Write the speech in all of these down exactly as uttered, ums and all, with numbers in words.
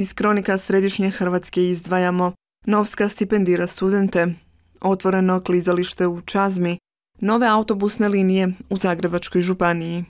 Iz kronika Središnje Hrvatske izdvajamo: Novska stipendira studente, otvoreno klizalište u Čazmi, nove autobusne linije u Zagrebačkoj županiji.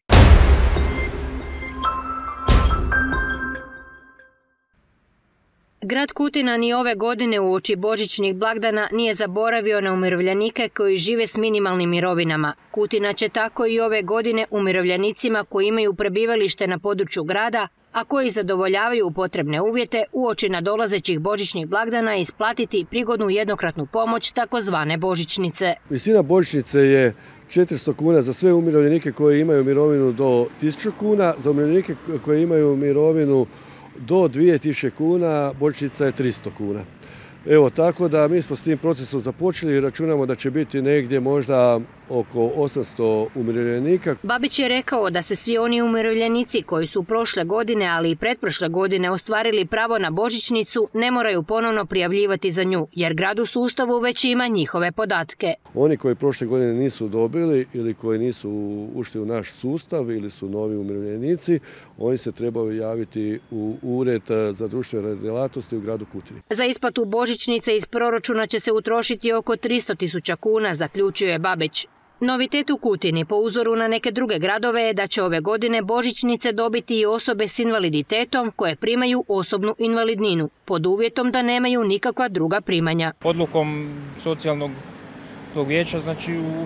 Grad Kutina ni ove godine uoči božićnih blagdana nije zaboravio na umirovljenike koji žive s minimalnim mirovinama. Kutina će tako i ove godine umirovljenicima koji imaju prebivalište na području grada, a koji zadovoljavaju potrebne uvjete uoči nadolazećih božićnih blagdana isplatiti prigodnu jednokratnu pomoć, takozvane božićnice. Visina božićnice je četiristo kuna za sve umirovljenike koji imaju mirovinu do tisuću kuna, za umirovljenike koji imaju mirovinu do dvije tisuće kuna božićnica je tristo kuna. Evo, tako da mi smo s tim procesom započeli i računamo da će biti negdje možda oko osamsto umirovljenika. Babić je rekao da se svi oni umirovljenici koji su prošle godine, ali i pretprošle godine ostvarili pravo na božićnicu ne moraju ponovno prijavljivati za nju, jer grad u sustavu već ima njihove podatke. Oni koji prošle godine nisu dobili ili koji nisu ušli u naš sustav ili su novi umirovljenici, oni se trebaju javiti u Ured za društvene djelatnosti u gradu Kutini. Za isplatu božićnice iz proračuna će se utrošiti oko tristo tisuća kuna, zaključuje Babić. Novitet u Kutini, po uzoru na neke druge gradove, je da će ove godine božićnice dobiti i osobe s invaliditetom koje primaju osobnu invalidninu, pod uvjetom da nemaju nikakva druga primanja. Odlukom socijalnog tog vijeća, znači u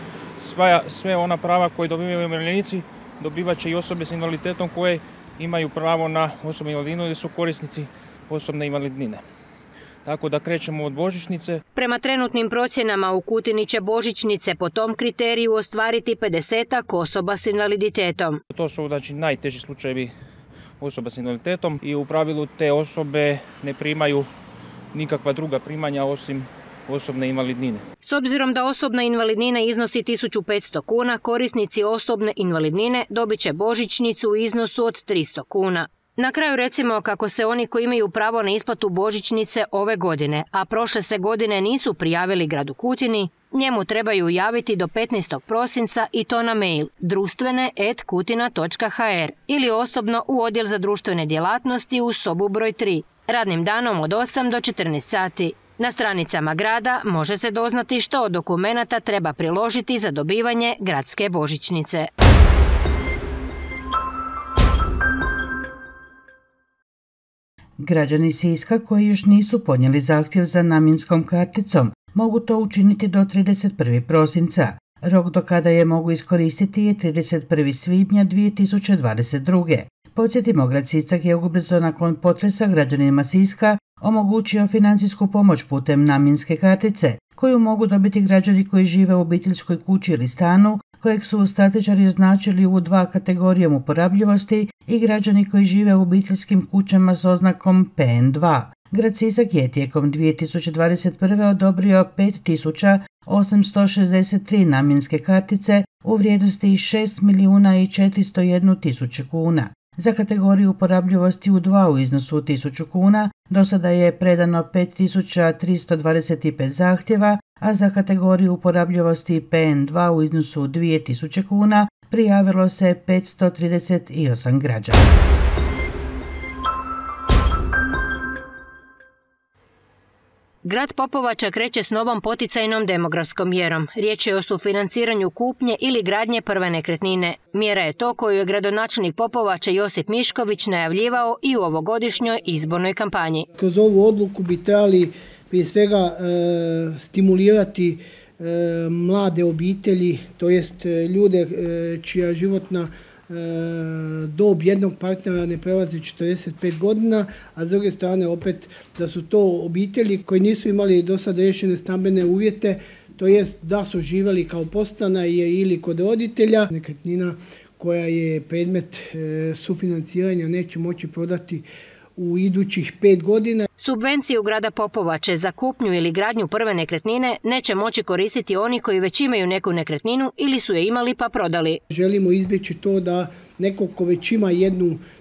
sva, sve ona prava koje dobivaju umirovljenici, dobivat će i osobe s invaliditetom koje imaju pravo na osobnu invalidninu ili su korisnici osobne invalidnine. Tako da krećemo od božićnice. Prema trenutnim procjenama u Kutini će božićnice po tom kriteriju ostvariti pedesetak osoba s invaliditetom. To su znači najteži slučajevi osoba s invaliditetom i u pravilu te osobe ne primaju nikakva druga primanja osim osobne invalidnine. S obzirom da osobna invalidnina iznosi tisuću petsto kuna, korisnici osobne invalidnine dobit će božićnicu u iznosu od tristo kuna. Na kraju recimo kako se oni koji imaju pravo na isplatu božićnice ove godine, a prošle se godine nisu prijavili gradu Kutini, njemu trebaju javiti do petnaestog prosinca i to na mail društvene et kutina točka ha er ili osobno u odjel za društvene djelatnosti u sobu broj tri, radnim danom od osam do četrnaest sati. Na stranicama grada može se doznati što od dokumenata treba priložiti za dobivanje gradske božićnice. Građani Siska koji još nisu podnijeli zahtjev za namjenskom karticom mogu to učiniti do trideset prvog prosinca. Rok do kada je mogu iskoristiti je trideset prvog svibnja dvije tisuće dvadeset druge. Podsjetimo, grad Sisak je ubrzo nakon potresa građanima Siska omogućio financijsku pomoć putem namjenske kartice, koju mogu dobiti građani koji žive u obiteljskoj kući ili stanu, kojeg su statičari označili u dva kategorijom uporabljivosti, i građani koji žive u obiteljskim kućama s oznakom P N dva. Grad Sisak je tijekom dvije tisuće dvadeset prve odobrio pet tisuća osamsto šezdeset tri namjenske kartice u vrijednosti šest milijuna i četiristo jednu tisuću kuna. Za kategoriju uporabljivosti U dva u iznosu od tisuću kuna do sada je predano pet tisuća tristo dvadeset pet zahtjeva, a za kategoriju uporabljivosti P N dva u iznosu dvije tisuće kuna prijavilo se petsto trideset osam građana. Grad Popovača kreće s novom poticajnom demografskom mjerom. Riječ je o sufinanciranju kupnje ili gradnje prve nekretnine. Mjera je to koju je gradonačelnik Popovača Josip Mišković najavljivao i u ovogodišnjoj izbornoj kampanji. Kroz ovu odluku bi trebali prije svega e, stimulirati e, mlade obitelji, to jest ljude e, čija životna dob jednog partnera ne prelazi četrdeset pet godina, a s druge strane opet da su to obitelji koji nisu imali do sad riješene stambene uvjete, to jest da su živjeli kao podstanari ili kod roditelja. Nekretnina koja je predmet sufinanciranja neće moći prodati u idućih pet godina. Subvenciju grada Popovače za kupnju ili gradnju prve nekretnine neće moći koristiti oni koji već imaju neku nekretninu ili su je imali pa prodali. Želimo izbjeći to da neko ko već ima jednu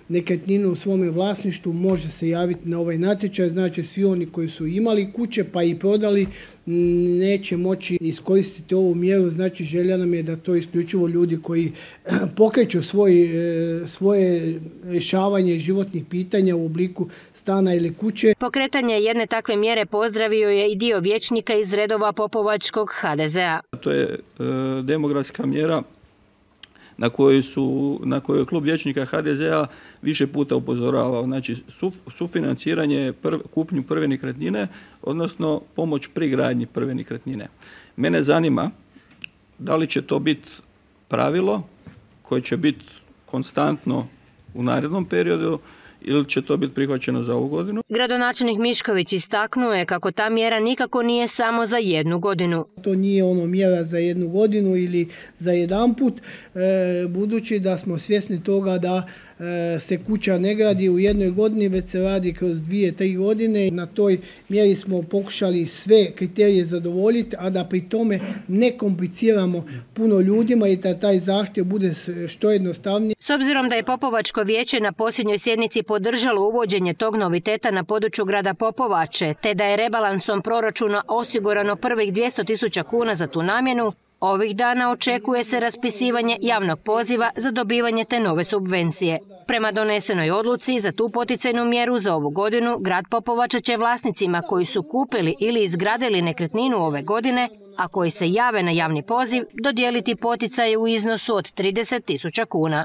nekretninu u svome vlasništvu može se javiti na ovaj natječaj. Znači svi oni koji su imali kuće pa i prodali neće moći iskoristiti ovu mjeru. Znači želja nam je da to isključivo ljudi koji pokreću svoj, svoje rješavanje životnih pitanja u obliku stana ili kuće. Pokretanje jedne takve mjere pozdravio je i dio vijećnika iz redova popovačkog ha de zea. To je e, demografska mjera na koju su, na koju je klub vijećnika ha de zea više puta upozoravao. Znači suf, sufinanciranje prv, kupnju prve nekretnine, odnosno pomoć pri gradnji prve nekretnine. Mene zanima da li će to biti pravilo koje će biti konstantno u narednom periodu ili će to biti prihvaćeno za ovu godinu. Gradonačelnik Mišković istaknuo je kako ta mjera nikako nije samo za jednu godinu. To nije ono mjera za jednu godinu ili za jedan put, e, budući da smo svjesni toga da e, se kuća ne gradi u jednoj godini, već se radi kroz dvije, tri godine. Na toj mjeri smo pokušali sve kriterije zadovoljiti, a da pri tome ne kompliciramo puno ljudima i da taj zahtjev bude što jednostavniji. S obzirom da je Popovačko vijeće na posljednjoj sjednici podržalo uvođenje tog noviteta na području grada Popovače, te da je rebalansom proračuna osigurano prvih dvjesto tisuća kuna za tu namjenu, ovih dana očekuje se raspisivanje javnog poziva za dobivanje te nove subvencije. Prema donesenoj odluci za tu poticajnu mjeru za ovu godinu, grad Popovača će vlasnicima koji su kupili ili izgradili nekretninu ove godine, a koji se jave na javni poziv, dodijeliti poticaje u iznosu od trideset tisuća kuna.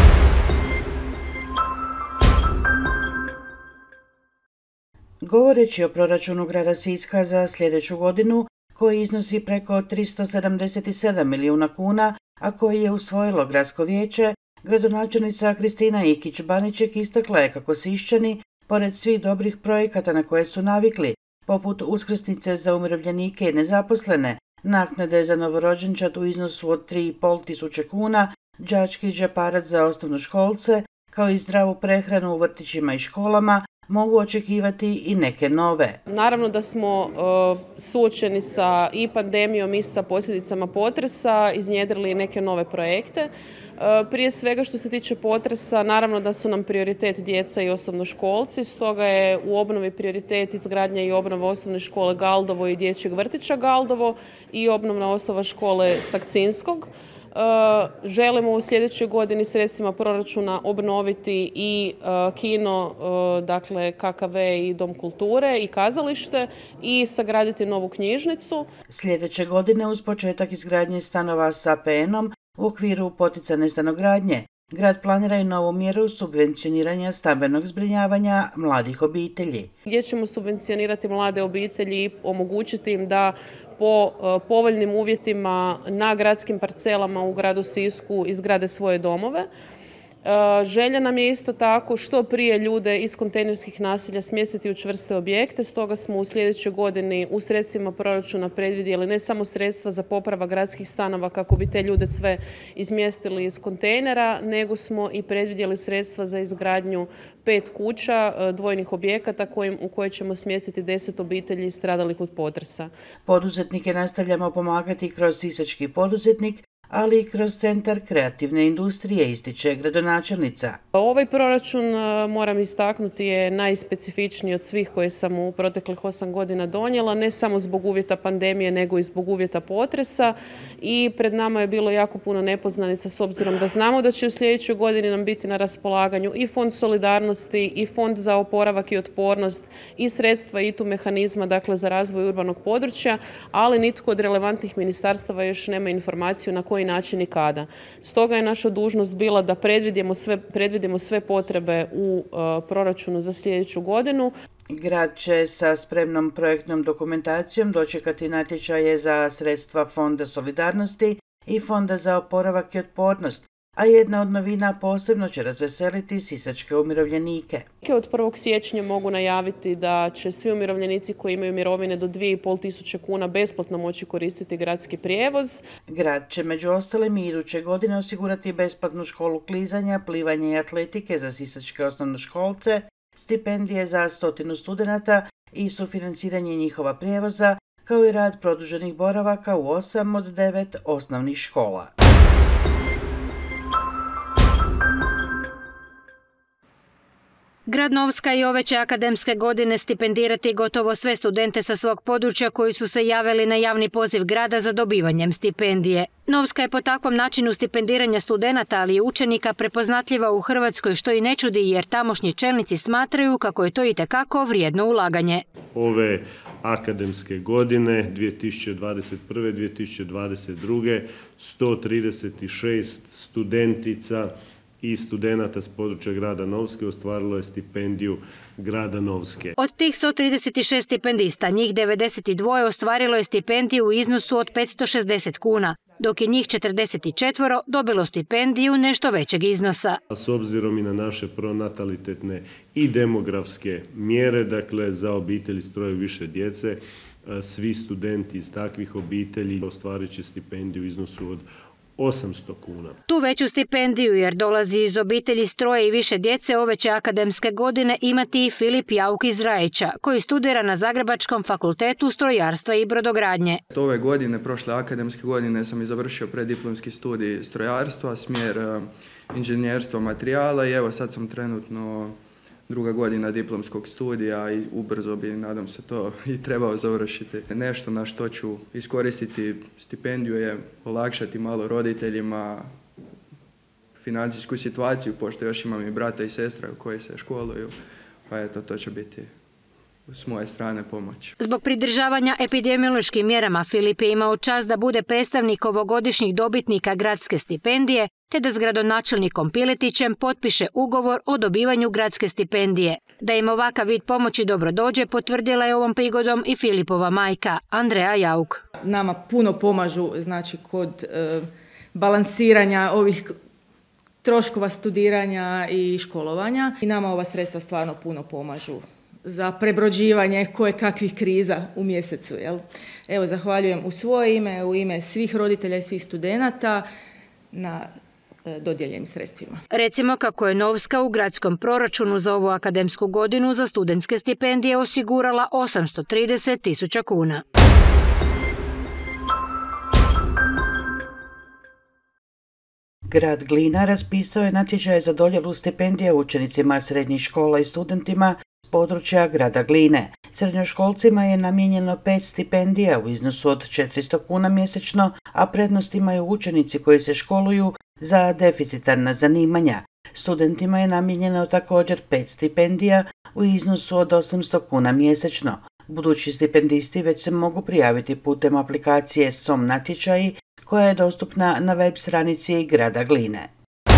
Govoreći o proračunu grada Siska za sljedeću godinu, koji iznosi preko tristo sedamdeset sedam milijuna kuna, a koji je usvojilo gradsko vijeće, gradonačelnica Kristina Ikić-Baniček istakla je kako Siščani, pored svih dobrih projekata na koje su navikli, poput uskrsnice za umirovljenike i nezaposlene, naknade za novorođenčad u iznosu od tri i pol tisuće kuna, đački džeparac za osnovnoškolce, kao i zdravu prehranu u vrtićima i školama, mogu očekivati i neke nove. Naravno da smo uh, suočeni sa i pandemijom i sa posljedicama potresa, iznjedrili neke nove projekte. Uh, prije svega što se tiče potresa, naravno da su nam prioritet djeca i osnovnoškolci, stoga je u obnovi prioritet izgradnja i obnova osnovne škole Galdovo i dječjeg vrtića Galdovo i obnovna osnova škole Sakcinskog. Želimo u sljedećoj godini sredstvima proračuna obnoviti i kino, dakle ka ka ve i dom kulture i kazalište i sagraditi novu knjižnicu. Sljedeće godine uz početak izgradnje stanova sa a pe enom u okviru poticajne stanogradnje, grad planira i novu mjeru subvencioniranja stambenog zbrinjavanja mladih obitelji. Gdje ćemo subvencionirati mlade obitelji i omogućiti im da po povoljnim uvjetima na gradskim parcelama u gradu Sisku izgrade svoje domove. Želja nam je isto tako što prije ljude iz kontejnerskih naselja smjestiti u čvrste objekte, stoga smo u sljedećoj godini u sredstvima proračuna predvidjeli ne samo sredstva za popravak gradskih stanova kako bi te ljude sve izmjestili iz kontejnera, nego smo i predvidjeli sredstva za izgradnju pet kuća, dvojnih objekata kojim, u koje ćemo smjestiti deset obitelji stradalih od potresa. Poduzetnike nastavljamo pomagati kroz Sisački poduzetnik, ali i kroz Centar kreativne industrije, ističe gradonačelnica. Ovaj proračun, moram istaknuti, je najspecifičniji od svih koje sam u proteklih osam godina donijela, ne samo zbog uvjeta pandemije, nego i zbog uvjeta potresa i pred nama je bilo jako puno nepoznanica s obzirom da znamo da će u sljedećoj godini nam biti na raspolaganju i Fond solidarnosti i Fond za oporavak i otpornost i sredstva i tu mehanizma, dakle za razvoj urbanog područja, ali nitko od relevantnih ministarstava još nema informaciju na koji način i kada. Stoga je naša dužnost bila da predvidimo sve, predvidimo sve potrebe u uh, proračunu za sljedeću godinu. Grad će sa spremnom projektnom dokumentacijom dočekati natječaje za sredstva Fonda solidarnosti i Fonda za oporavak i otpornost, a jedna od novina posebno će razveseliti sisačke umirovljenike. Od prvog siječnja mogu najaviti da će svi umirovljenici koji imaju mirovine do dvije i pol tisuće kuna besplatno moći koristiti gradski prijevoz. Grad će među ostalim i iduće godine osigurati besplatnu školu klizanja, plivanja i atletike za sisačke osnovnoškolce, stipendije za stotinu studenata i sufinanciranje njihova prijevoza, kao i rad produženih boravaka u osam od devet osnovnih škola. Grad Novska i ove će akademske godine stipendirati gotovo sve studente sa svog područja koji su se javili na javni poziv grada za dobivanjem stipendije. Novska je po takvom načinu stipendiranja studenata, ali i učenika prepoznatljiva u Hrvatskoj, što i ne čudi jer tamošnji čelnici smatraju kako je to itekako vrijedno ulaganje. Ove akademske godine dvije tisuće dvadeset prve. dvije tisuće dvadeset druge. sto trideset šest studentica i studenata s područja grada Novske ostvarilo je stipendiju grada Novske. Od tih sto trideset šest stipendista, njih devedeset dva ostvarilo je stipendiju u iznosu od petsto šezdeset kuna, dok je njih četrdeset četiri dobilo stipendiju nešto većeg iznosa. S obzirom i na naše pronatalitetne i demografske mjere, dakle za obitelji s troje više djece, svi studenti iz takvih obitelji ostvarit će stipendiju u iznosu od osamsto kuna. Tu veću stipendiju, jer dolazi iz obitelji s troje i više djece, ove će akademske godine imati i Filip Jauk iz Rajića, koji studira na Zagrebačkom fakultetu strojarstva i brodogradnje. Ove godine, prošle akademske godine, sam i završio preddiplomski studij strojarstva, smjer inženjerstva materijala i evo sad sam trenutno druga godina diplomskog studija i ubrzo bi, nadam se, to i trebao završiti. Nešto na što ću iskoristiti stipendiju je olakšati malo roditeljima financijsku situaciju, pošto još imam i brata i sestra koji se školuju, pa eto, to će biti s moje strane pomoć. Zbog pridržavanja epidemiološkim mjerama Filip je imao čast da bude predstavnik ovogodišnjih dobitnika gradske stipendije, te da s gradonačelnikom Piletićem potpiše ugovor o dobivanju gradske stipendije. Da im ovakav vid pomoći dobro dođe, potvrdila je ovom prigodom i Filipova majka, Andreja Jauk. Nama puno pomažu, znači, kod e, balansiranja ovih troškova studiranja i školovanja i nama ova sredstva stvarno puno pomažu za prebrođivanje koje kakvih kriza u mjesecu. Jel? Evo, zahvaljujem u svoje ime, u ime svih roditelja i svih studenata na e, dodijeljenim sredstvima. Recimo kako je Novska u gradskom proračunu za ovu akademsku godinu za studentske stipendije osigurala osamsto trideset tisuća kuna. Grad Glina raspisao je natječaj za dodjelu stipendija učenicima srednjih škola i studentima s područja grada Gline. Srednjoškolcima je namijenjeno pet stipendija u iznosu od četiristo kuna mjesečno, a prednost imaju učenici koji se školuju za deficitarna zanimanja. Studentima je namijenjeno također pet stipendija u iznosu od osamsto kuna mjesečno. Budući stipendisti već se mogu prijaviti putem aplikacije S O M natječaji koja je dostupna na web stranici grada Gline.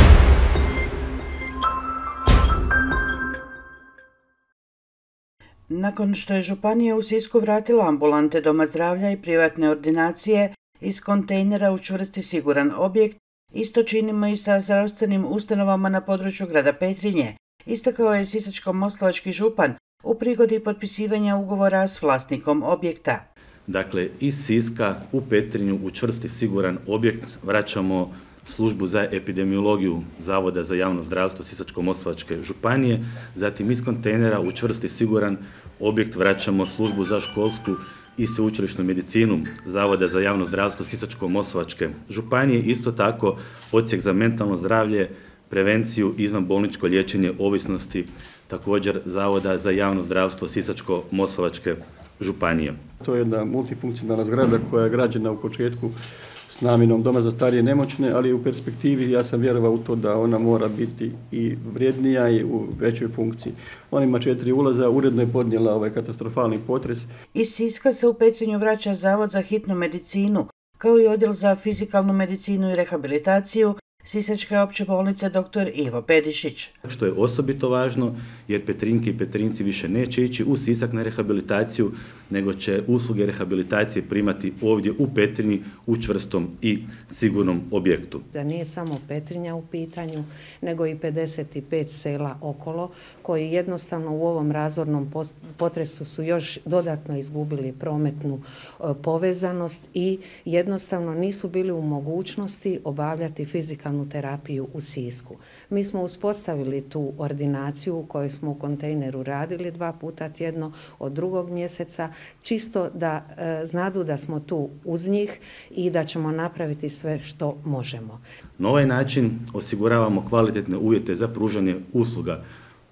Nakon što je županija u Sisku vratila ambulante doma zdravlja i privatne ordinacije iz kontejnera u čvrsti siguran objekt, isto činimo i sa zdravstvenim ustanovama na području grada Petrinje, istakao je sisačko-moslavački župan u prigodi potpisivanja ugovora s vlasnikom objekta. Dakle, iz Siska u Petrinju u čvrsti siguran objekt vraćamo službu za epidemiologiju Zavoda za javno zdravstvo Sisačko-moslavačke županije, zatim iz kontejnera u čvrsti siguran objekt vraćamo službu za školsku i sveučilišnu medicinu Zavoda za javno zdravstvo Sisačko-moslavačke županije, isto tako odsjek za mentalno zdravlje, prevenciju i izvanbolničko liječenje ovisnosti, također Zavoda za javno zdravstvo Sisačko-moslavačke županije. To je jedna multifunkcionalna zgrada koja je građena u početku s namjenom doma za starije i nemoćne, ali u perspektivi ja sam vjerovao u to da ona mora biti i vrijednija i u većoj funkciji. Ona ima četiri ulaza, uredno je podnijela ovaj katastrofalni potres. Iz Siska se u Petrinju vraća Zavod za hitnu medicinu, kao i odjel za fizikalnu medicinu i rehabilitaciju Sisačke opće bolnice doktor Ivo Pedišić. Što je osobito važno, jer Petrinjke i Petrinjci više neće ići u Sisak na rehabilitaciju, nego će usluge rehabilitacije primati ovdje u Petrinji u čvrstom i sigurnom objektu. Da nije samo Petrinja u pitanju, nego i pedeset pet sela okolo, koji jednostavno u ovom razornom potresu su još dodatno izgubili prometnu povezanost i jednostavno nisu bili u mogućnosti obavljati fizikalnu terapiju u Sisku. Mi smo uspostavili tu ordinaciju u kojoj smo u kontejneru radili dva puta tjedno od drugog mjeseca, čisto da e, znadu da smo tu uz njih i da ćemo napraviti sve što možemo. Na ovaj način osiguravamo kvalitetne uvjete za pružanje usluga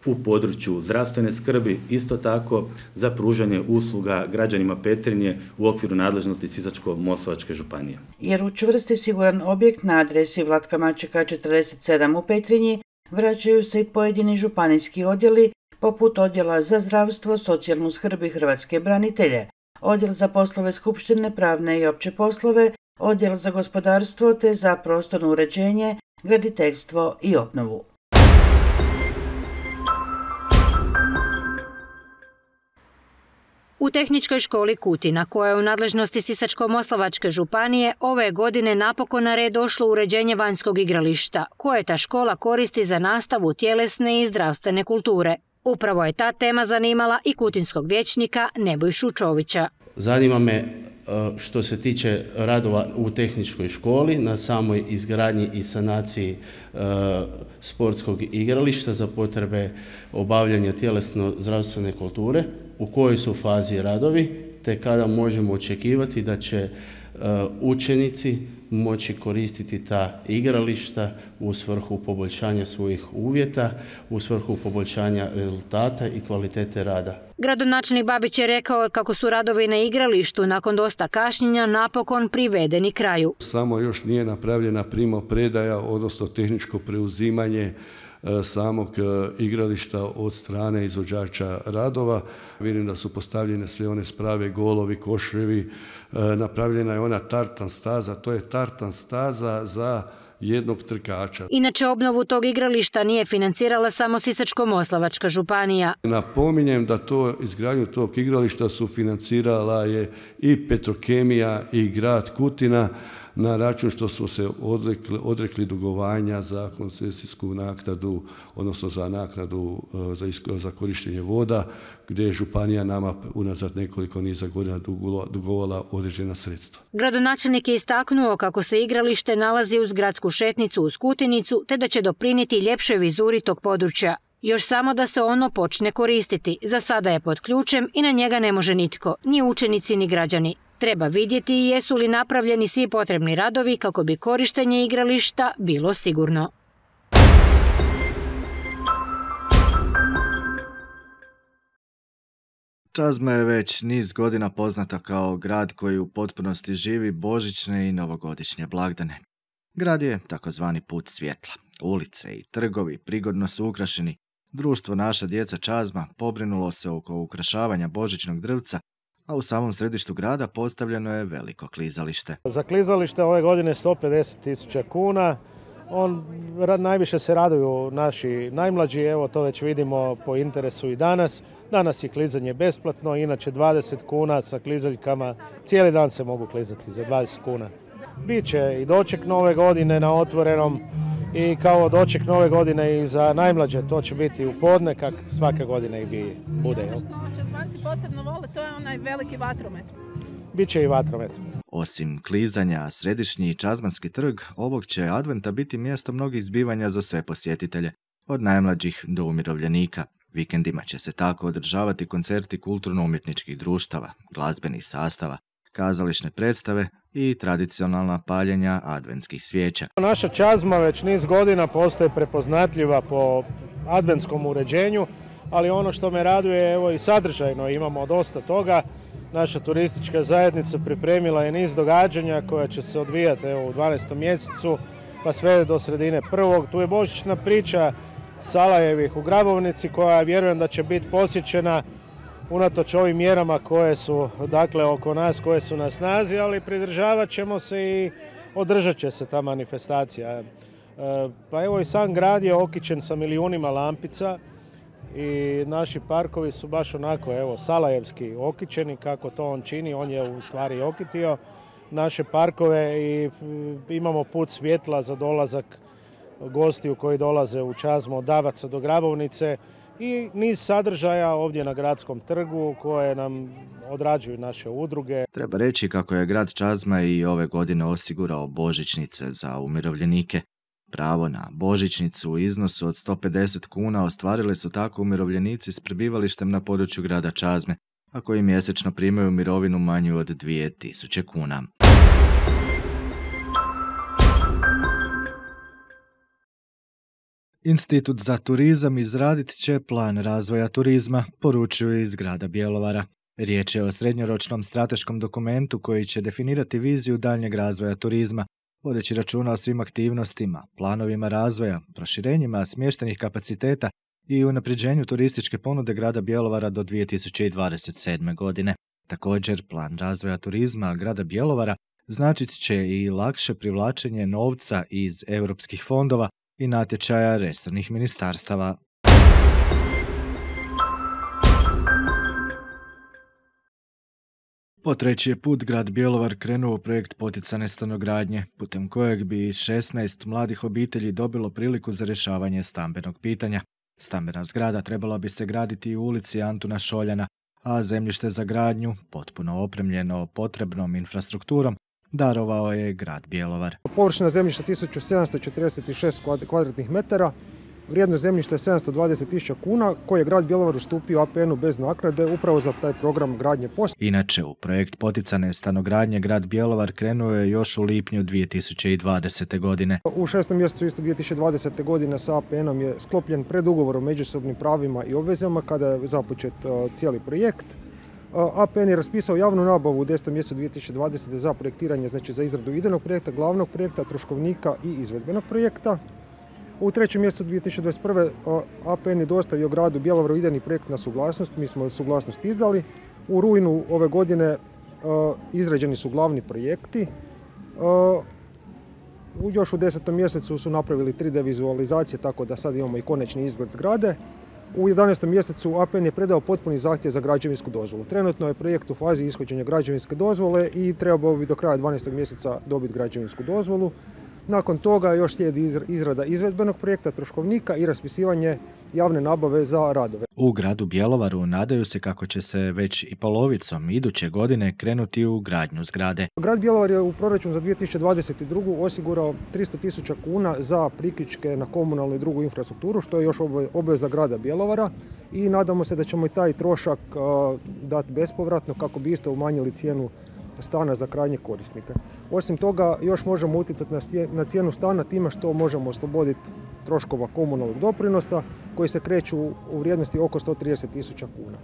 u području zdravstvene skrbi, isto tako za pružanje usluga građanima Petrinje u okviru nadležnosti Sisačko-moslavačke županije. Jer u čvrst i siguran objekt na adresi Vlatka Mačeka četrdeset sedam u Petrinji vraćaju se i pojedini županijski odjeli, poput Odjela za zdravstvo, socijalnu skrb i hrvatske branitelje, Odjel za poslove skupštine, pravne i opće poslove, Odjel za gospodarstvo te za prostorno uređenje, graditeljstvo i obnovu. U Tehničkoj školi Kutina, koja je u nadležnosti Sisačko-moslavačke županije, ove godine napokon na red došlo uređenje vanjskog igrališta, koje ta škola koristi za nastavu tjelesne i zdravstvene kulture. Upravo je ta tema zanimala i kutinskog vijećnika Nebojšu Čovića. Zanima me što se tiče radova u tehničkoj školi na samoj izgradnji i sanaciji e, sportskog igrališta za potrebe obavljanja tjelesno-zdravstvene kulture, u kojoj su fazi radovi, te kada možemo očekivati da će e, učenici moći koristiti ta igrališta u svrhu poboljšanja svojih uvjeta, u svrhu poboljšanja rezultata i kvalitete rada. Gradonačelnik Babić je rekao kako su radovi na igralištu nakon dosta kašnjenja napokon privedeni kraju. Samo još nije napravljena primopredaja, odnosno tehničko preuzimanje samog igrališta od strane izvođača radova. Vidim da su postavljene sve one sprave, golovi, koševi, napravljena je ona tartan staza, to je tartan staza za jednog trkača. Inače, obnovu tog igrališta nije financirala samo Sisačko-moslavačka županija. Napominjem da to izgradnju tog igrališta su financirala je i Petrokemija i grad Kutina, na račun što su se odrekli, odrekli dugovanja za koncesijsku naknadu, odnosno za naknadu za, za korištenje voda, gdje je županija nama unazad nekoliko niza godina dugovala određena sredstva. Gradonačelnik je istaknuo kako se igralište nalazi uz gradsku šetnicu uz Kutinicu, te da će doprinijeti ljepšoj vizuri tog područja. Još samo da se ono počne koristiti. Za sada je pod ključem i na njega ne može nitko, ni učenici ni građani. Treba vidjeti jesu li napravljeni svi potrebni radovi kako bi korištenje igrališta bilo sigurno. Čazma je već niz godina poznata kao grad koji u potpunosti živi božićne i novogodišnje blagdane. Grad je takozvani put svjetla. Ulice i trgovi prigodno su ukrašeni. Društvo Naša djeca Čazma pobrinulo se oko ukrašavanja božićnog drvca, a u samom središtu grada postavljeno je veliko klizalište. Za klizalište ove godine sto pedeset tisuća kuna. On, najviše se raduju naši najmlađi, evo to već vidimo po interesu i danas. Danas je klizanje besplatno, inače dvadeset kuna sa klizaljkama. Cijeli dan se mogu klizati za dvadeset kuna. Biće i doček nove godine na otvorenom i kao doček nove godine i za najmlađe, to će biti u podne, kak svake godine i bi bude. Jel? Čazmanci posebno vole, to je onaj veliki vatromet. Biće i vatromet. Osim klizanja, središnji Čazmanski trg ovog će adventa biti mjesto mnogih zbivanja za sve posjetitelje, od najmlađih do umirovljenika. Vikendima će se tako održavati koncerti kulturno-umjetničkih društava, glazbenih sastava, kazališne predstave i tradicionalna paljenja adventskih svijeća. Naša Čazma već niz godina postaje prepoznatljiva po adventskom uređenju, ali ono što me raduje, evo i sadržajno imamo dosta toga. Naša turistička zajednica pripremila je niz događanja koja će se odvijati evo, u dvanaestom mjesecu, pa sve do sredine prvog. Tu je božićna priča Salajevih u Grabovnici koja vjerujem da će biti posjećena unatoč ovim mjerama koje su dakle oko nas, koje su na snazi, ali pridržavat ćemo se i održat će se ta manifestacija. E, pa evo i sam grad je okićen sa milijunima lampica i naši parkovi su baš onako evo salajevski okićeni kako to on čini, on je u stvari okitio naše parkove i imamo put svjetla za dolazak gostiju koji dolaze u Čazmu od Davaca do Grabovnice i niz sadržaja ovdje na Gradskom trgu koje nam odrađuju naše udruge. Treba reći kako je grad Čazma i ove godine osigurao božićnice za umirovljenike. Pravo na božićnicu u iznosu od sto pedeset kuna ostvarili su tako umirovljenici s prebivalištem na području grada Čazme, a koji mjesečno primaju mirovinu manju od dvije tisuće kuna. Institut za turizam izradit će plan razvoja turizma, poručuju iz grada Bjelovara. Riječ je o srednjoročnom strateškom dokumentu koji će definirati viziju daljnjeg razvoja turizma, vodeći računa o svim aktivnostima, planovima razvoja, proširenjima smještenih kapaciteta i unapređenju turističke ponude grada Bjelovara do dvije tisuće dvadeset sedme. godine. Također, plan razvoja turizma grada Bjelovara značit će i lakše privlačenje novca iz europskih fondova i natječaja resornih ministarstava. Po treći je put grad Bjelovar krenuo u projekt poticane stanogradnje, putem kojeg bi šesnaest mladih obitelji dobilo priliku za rješavanje stambenog pitanja. Stambena zgrada trebala bi se graditi u ulici Antuna Šoljana, a zemljište za gradnju, potpuno opremljeno potrebnom infrastrukturom, darovao je grad Bjelovar. Površina zemljišta tisuću sedamsto četrdeset šest kvadratnih metara, vrijednost zemljišta je sedamsto dvadeset tisuća kuna, koje je grad Bjelovar ustupio A P N-u bez naknade upravo za taj program gradnje POS. Inače, u projekt poticane stanogradnje grad Bjelovar krenuo je još u lipnju dvije tisuće dvadesete. godine. U šestom mjesecu isto dvije tisuće dvadesete. godine sa A P N-om je sklopljen predugovor o međusobnim pravima i obvezama kada je započet cijeli projekt. A P N je raspisao javnu nabavu u desetom mjesecu dvije tisuće dvadesete. za projektiranje, znači za izradu idejnog projekta, glavnog projekta, troškovnika i izvedbenog projekta. U trećem mjesecu dvije tisuće dvadeset prve. A P N je dostavio gradu Bjelovaru idejni projekt na suglasnost, mi smo suglasnost izdali. U rujnu ove godine izrađeni su glavni projekti. Još u desetom mjesecu su napravili tri D vizualizacije, tako da sad imamo i konačni izgled zgrade. U jedanaestom mjesecu A P N je predao potpuni zahtjev za građevinsku dozvolu. Trenutno je projekt u fazi ishođenja građevinske dozvole i trebao bi do kraja dvanaestog mjeseca dobiti građevinsku dozvolu. Nakon toga još slijedi izrada izvedbenog projekta, troškovnika i raspisivanje javne nabave za radove. U gradu Bjelovaru nadaju se kako će se već i polovicom iduće godine krenuti u gradnju zgrade. Grad Bjelovar je u proračunu za dvije tisuće dvadeset drugu. osigurao tristo tisuća kuna za priključke na komunalnu i drugu infrastrukturu, što je još obveza grada Bjelovara, i nadamo se da ćemo i taj trošak dati bespovratno kako bi isto umanjili cijenu stana za krajnje korisnike. Osim toga, još možemo utjecati na cijenu stana time što možemo osloboditi troškova komunalnog doprinosa koji se kreću u vrijednosti oko sto trideset tisuća kuna.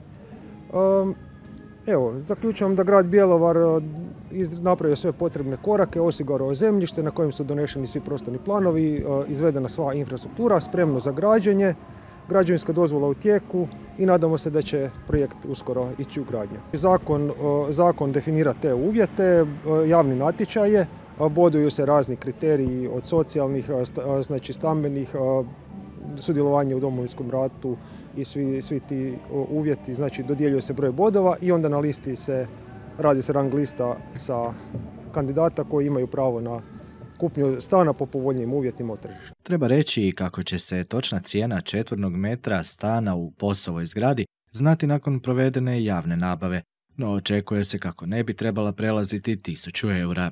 Evo, zaključujem da grad Bjelovar napravio sve potrebne korake, osigurao zemljište na kojem su doneseni svi prostorni planovi, izvedena sva infrastruktura, spremno za građenje, građevinska dozvola u tijeku i nadamo se da će projekt uskoro ići u gradnju. Zakon, zakon definira te uvjete, javni natječaje, boduju se razni kriteriji od socijalnih, znači stambenih, sudjelovanja u Domovinskom ratu i svi, svi ti uvjeti, znači dodjeljuje se broj bodova i onda na listi se radi se rang lista sa kandidata koji imaju pravo na kupnju stana po povoljnijim uvjetima od tržišta. Treba reći i kako će se točna cijena četvornog metra stana u POS-ovoj zgradi znati nakon provedene javne nabave, no očekuje se kako ne bi trebala prelaziti tisuću eura.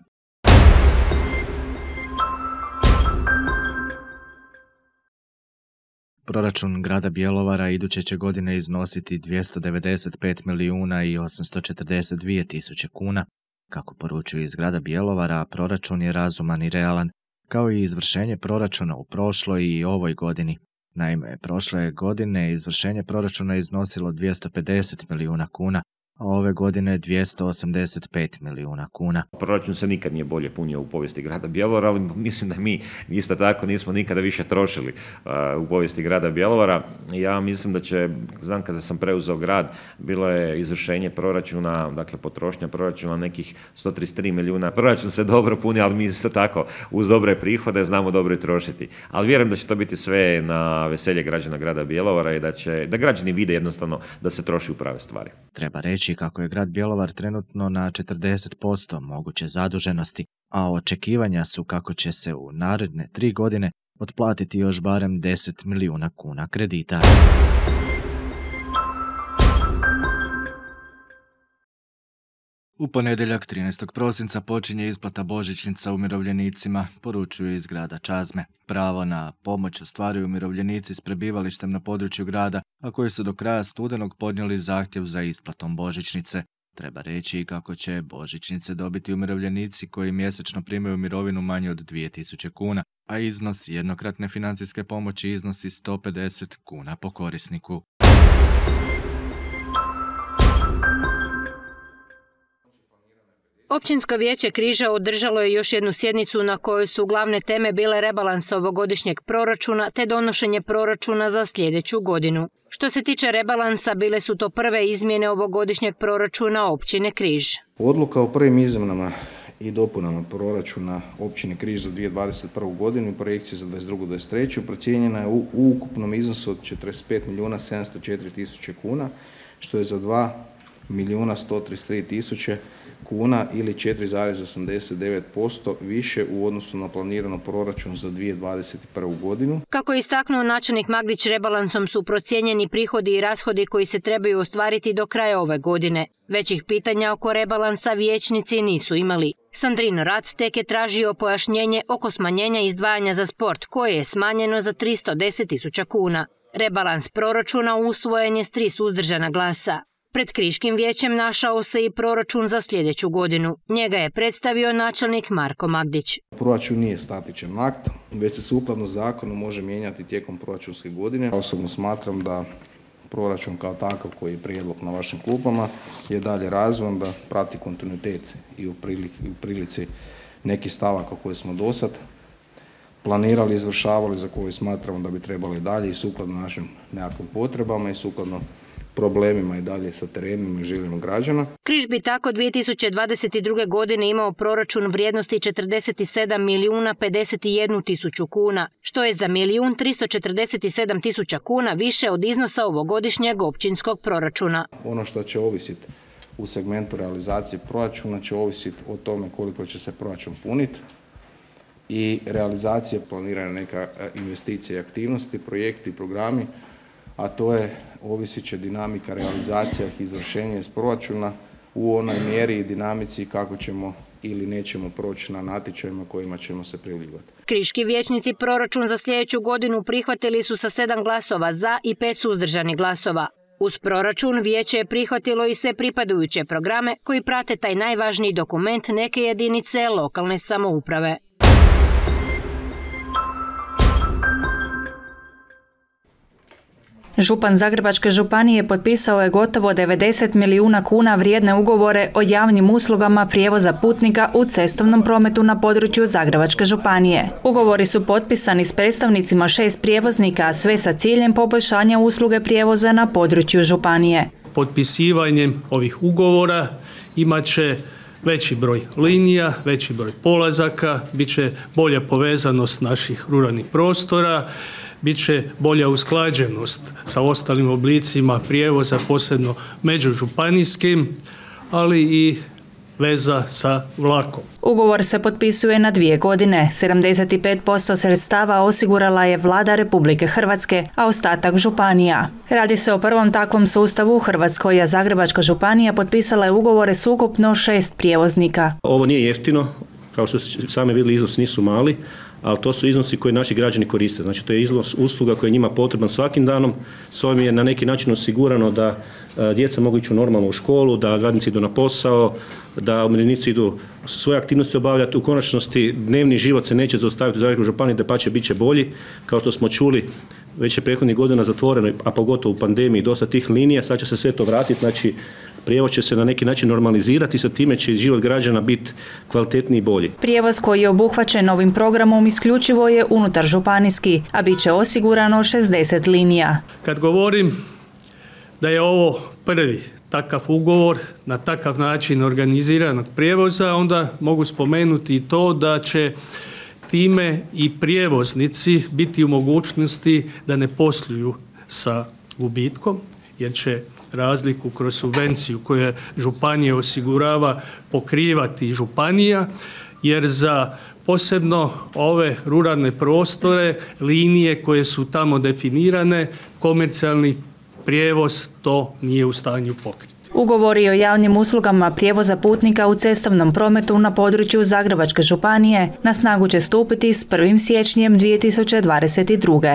Proračun grada Bjelovara iduće će godine iznositi dvjesto devedeset pet milijuna i osamsto četrdeset dvije tisuće kuna. Kako poručuju iz grada Bjelovara, proračun je razuman i realan, kao i izvršenje proračuna u prošloj i ovoj godini. Naime, prošle godine izvršenje proračuna iznosilo dvjesto pedeset milijuna kuna, a ove godine dvjesto osamdeset pet milijuna kuna. Proračun se nikad nije bolje punio u povijesti grada Bjelovara, ali mislim da mi isto tako nismo nikada više trošili uh, u povijesti grada Bjelovara. Ja mislim da će, znam kada sam preuzeo grad, bilo je izvršenje proračuna, dakle potrošnja proračuna nekih sto trideset tri milijuna. Proračun se dobro puni, ali mi isto tako uz dobre prihode znamo dobro i trošiti. Ali vjerujem da će to biti sve na veselje građana grada Bjelovara i da će, da građani vide jednostavno da se troši u prave stvari. Treba reći kako je grad Bjelovar trenutno na četrdeset posto moguće zaduženosti, a očekivanja su kako će se u naredne tri godine otplatiti još barem deset milijuna kuna kredita. U ponedjeljak trinaestog prosinca počinje isplata božićnica umirovljenicima, poručuju iz grada Čazme. Pravo na pomoć ostvaruju umirovljenici s prebivalištem na području grada, a koji su do kraja studenog podnijeli zahtjev za isplatom božićnice. Treba reći kako će božićnice dobiti umirovljenici koji mjesečno primaju mirovinu manje od dvije tisuće kuna, a iznos jednokratne financijske pomoći iznosi sto pedeset kuna po korisniku. Općinsko vijeće Križa održalo je još jednu sjednicu na kojoj su glavne teme bile rebalans ovogodišnjeg proračuna te donošenje proračuna za sljedeću godinu. Što se tiče rebalansa, bile su to prve izmjene ovogodišnjeg proračuna općine Križ. Odluka o prvim izmjenama i dopunama proračuna općine Križ za dvije tisuće dvadeset prvu. godinu i projekcije za dvadeset drugu. dvadeset treću. procijenjena je u ukupnom iznosu od četrdeset pet milijuna sedamsto četiri tisuće kuna, što je za dva milijuna sto trideset tri tisuće kuna ili četiri zarez osamdeset devet posto više u odnosu na planirano proračun za dvije tisuće dvadeset prvu. godinu. Kako je istaknuo načelnik Magdić, rebalansom su procijenjeni prihodi i rashodi koji se trebaju ostvariti do kraja ove godine. Većih pitanja oko rebalansa vijećnici nisu imali. Sandrino Rac tek je tražio pojašnjenje oko smanjenja izdvajanja za sport, koje je smanjeno za tristo deset tisuća kuna. Rebalans proračuna usvojen je s tri suzdržana glasa. Pred Kriškim vijećem našao se i proračun za sljedeću godinu. Njega je predstavio načelnik Marko Magdić. Proračun nije statičan akt, već se sukladno zakonu može mijenjati tijekom proračunske godine. Osobno smatram da proračun kao takav koji je prijedlog na vašim klupama je dalje razvojan, da prati kontinuitet i u prilici nekih stavaka koje smo do sad planirali, izvršavali, za koje smatramo da bi trebali dalje i sukladno našim nekakvim potrebama i sukladno problemima i dalje sa terenima i željama građana. Križ bi tako dvije tisuće dvadeset druge. godine imao proračun vrijednosti četrdeset sedam milijuna pedeset jednu tisuću kuna, što je za milijun tristo četrdeset sedam tisuća kuna više od iznosa ovogodišnjeg općinskog proračuna. Ono što će ovisiti u segmentu realizacije proračuna će ovisiti o tome koliko će se proračun puniti i realizacija planirana neka investicija i aktivnosti, projekti i programi, a to je ovisit će dinamika realizacija i izvršenja iz proračuna u onoj mjeri i dinamici kako ćemo ili nećemo proći na natječajima kojima ćemo se prijavljivati. Kriški vijećnici proračun za sljedeću godinu prihvatili su sa sedam glasova za i pet suzdržanih glasova. Uz proračun vijeće je prihvatilo i sve pripadajuće programe koji prate taj najvažniji dokument neke jedinice lokalne samouprave. Župan Zagrebačke županije potpisao je gotovo devedeset milijuna kuna vrijedne ugovore o javnim uslugama prijevoza putnika u cestovnom prometu na području Zagrebačke županije. Ugovori su potpisani s predstavnicima šest prijevoznika, a sve sa ciljem poboljšanja usluge prijevoza na području županije. Potpisivanjem ovih ugovora imat će veći broj linija, veći broj polazaka, bit će bolja povezanost naših ruralnih prostora, bit će bolja usklađenost sa ostalim oblicima prijevoza, posebno međužupanijskim, ali i veza sa vlakom. Ugovor se potpisuje na dvije godine. sedamdeset pet posto sredstava osigurala je Vlada Republike Hrvatske, a ostatak županija. Radi se o prvom takvom sustavu u Hrvatskoj, a Zagrebačka županija potpisala je ugovore s ukupno šest prijevoznika. Ovo nije jeftino, kao što ste sami vidjeli, iznosi nisu mali, ali to su iznosi koje naši građani koriste. Znači, to je iznos usluga koji je njima potreban svakim danom. S ovim je na neki način osigurano da djeca mogu ići normalno u školu, da radnici idu na posao, da umirovljenici idu svoje aktivnosti obavljati. U konačnosti dnevni život se neće zaustaviti u Zagrebačkoj županiji, dapače bit će bolji. Kao što smo čuli, već je prethodnih godina zatvoreno, a pogotovo u pandemiji, dosta tih linija, sad će se sve to vratiti, znači prijevoz će se na neki način normalizirati, sa time će život građana biti kvalitetniji i bolji. Prijevoz koji je obuhvaćen ovim programom isključivo je unutar županijski, a bit će osigurano šezdeset linija. Kad govorim da je ovo prvi takav ugovor na takav način organiziranog prijevoza, onda mogu spomenuti i to da će time i prijevoznici biti u mogućnosti da ne posluju sa gubitkom, jer će razliku kroz subvenciju koju županija osigurava pokrivati županija, jer za posebno ove ruralne prostore, linije koje su tamo definirane, komercijalni prijevoz to nije u stanju pokriti. Ugovori o javnim uslugama prijevoza putnika u cestovnom prometu na području Zagrebačke županije na snagu će stupiti s prvim siječnjem dvije tisuće dvadeset druge.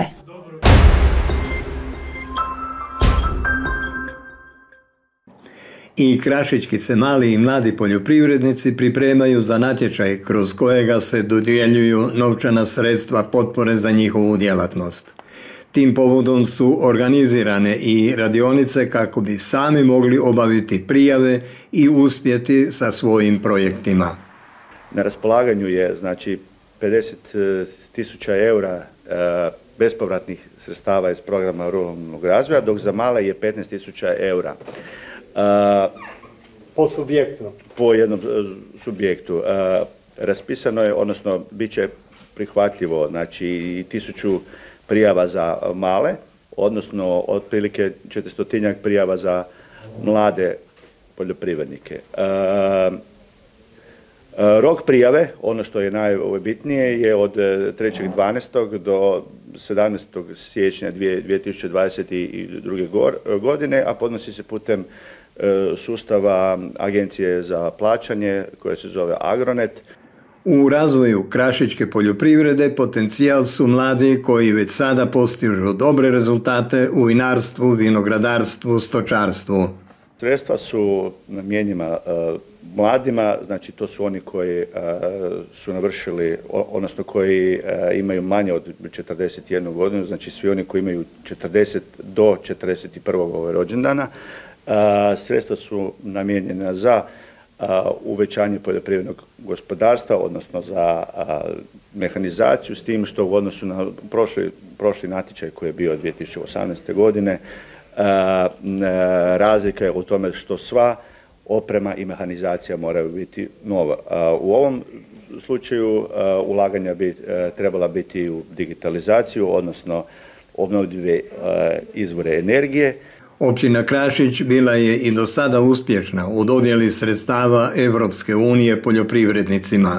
I krašički se mali i mladi poljoprivrednici pripremaju za natječaj kroz kojega se dodjeljuju novčana sredstva potpore za njihovu djelatnost. Tim povodom su organizirane i radionice kako bi sami mogli obaviti prijave i uspjeti sa svojim projektima. Na raspolaganju je znači pedeset tisuća eura e, bespovratnih sredstava iz programa ruralnog razvoja, dok za male je petnaest tisuća eura. E, po subjektu? Po jednom subjektu. E, raspisano je, odnosno bit će prihvatljivo, znači tisuću prijava za male, odnosno otprilike četiristotinjak prijava za mlade poljoprivrednike. E, Rok prijave, ono što je najbitnije, je od trećeg dvanaestog do sedamnaestog siječnja dvije tisuće dvadeset druge. godine, a podnosi se putem sustava Agencije za plaćanje koje se zove Agronet. U razvoju krašičke poljoprivrede potencijal su mladi koji već sada postižu dobre rezultate u vinarstvu, vinogradarstvu, stočarstvu. Sredstva su namijenjena mladima, znači to su oni koji su navršili, odnosno koji imaju manje od četrdeset jednu godinu, znači svi oni koji imaju četrdeset do četrdeset prvog rođendana. Sredstva su namijenjena za uvećanje poljoprivrednog gospodarstva, odnosno za mehanizaciju, s tim što u odnosu na prošli, prošli natječaj koji je bio dvije tisuće osamnaeste. godine, razlika je u tome što sva oprema i mehanizacija moraju biti nova. U ovom slučaju ulaganja bi trebala biti u digitalizaciju, odnosno obnovljive izvore energije. Općina Krašić bila je i do sada uspješna u dodjeli sredstava Europske unije poljoprivrednicima.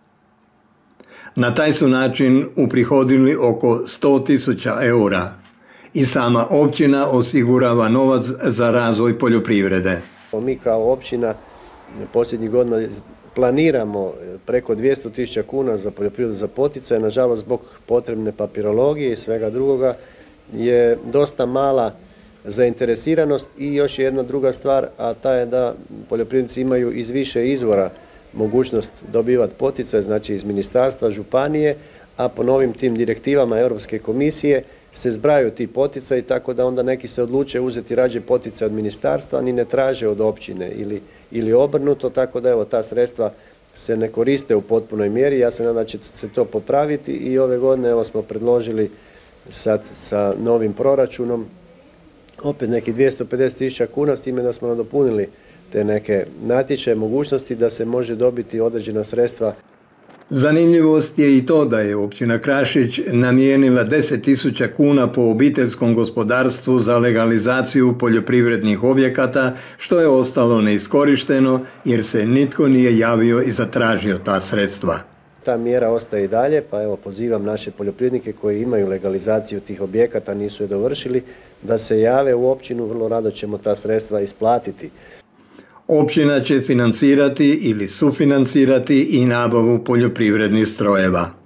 Na taj su način uprihodili oko sto tisuća eura i sama općina osigurava novac za razvoj poljoprivrede. Mi kao općina posljednjih godina planiramo preko dvjesto tisuća kuna za poljoprivredu za poticaje. Nažalost, zbog potrebne papirologije i svega drugoga je dosta mala zainteresiranost i još jedna druga stvar, a ta je da poljoprivrednici imaju iz više izvora mogućnost dobivati poticaje, znači iz ministarstva, županije, a po novim tim direktivama Europske komisije se zbraju ti poticaji, tako da onda neki se odluče uzeti rađe poticaje od ministarstva, ni ne traže od općine ili, ili obrnuto, tako da evo ta sredstva se ne koriste u potpunoj mjeri. Ja se nadam da će se to popraviti i ove godine evo smo predložili sad sa novim proračunom opet neki dvjesto pedeset tisuća kuna, s time da smo nadopunili te neke natječaje, mogućnosti da se može dobiti određena sredstva. Zanimljivost je i to da je općina Krašić namijenila deset tisuća kuna po obiteljskom gospodarstvu za legalizaciju poljoprivrednih objekata, što je ostalo neiskorišteno jer se nitko nije javio i zatražio ta sredstva. Ta mjera ostaje i dalje, pa evo pozivam naše poljoprivrednike koji imaju legalizaciju tih objekata, nisu je dovršili, da se jave u općinu, vrlo rado ćemo ta sredstva isplatiti. Općina će financirati ili sufinancirati i nabavu poljoprivrednih strojeva.